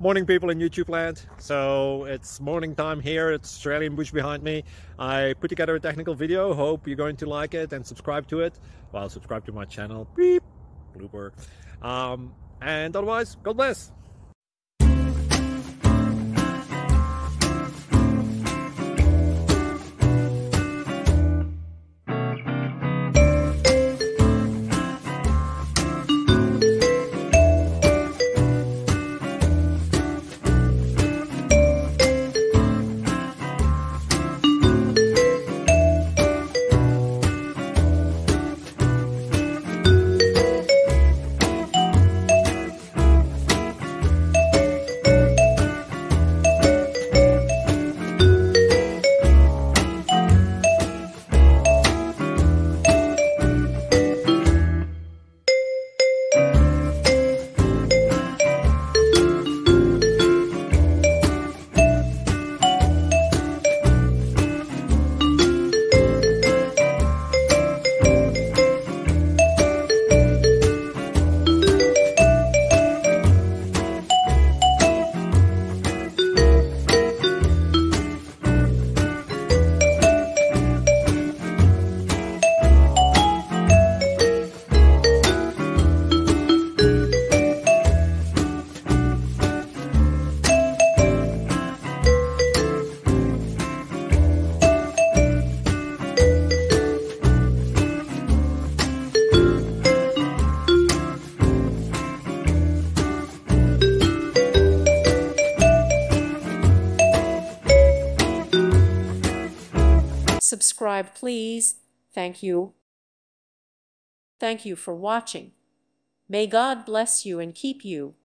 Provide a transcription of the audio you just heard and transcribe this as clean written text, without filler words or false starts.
Morning, people in YouTube land. So it's morning time here. It's Australian bush behind me. I put together a technical video. Hope you're going to like it and subscribe to it. Well, subscribe to my channel. Beep. Blooper. And otherwise, God bless. Subscribe, please. Thank you. Thank you for watching. May God bless you and keep you.